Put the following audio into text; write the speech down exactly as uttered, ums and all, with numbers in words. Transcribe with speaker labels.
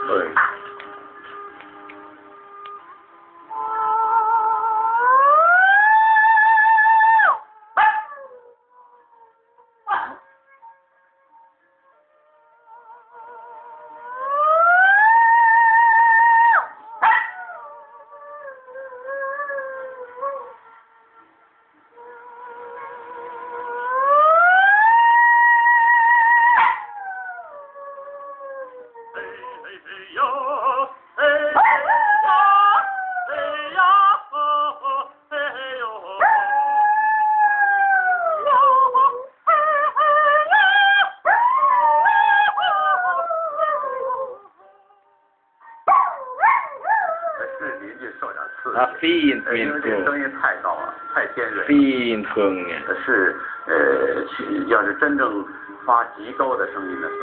Speaker 1: 对。
Speaker 2: 是邻居受点刺激，
Speaker 1: 啊，非常
Speaker 2: 因为这个声音太高了，太尖锐，
Speaker 1: 非常呀。
Speaker 2: 是呃，要是真正发极高的声音呢。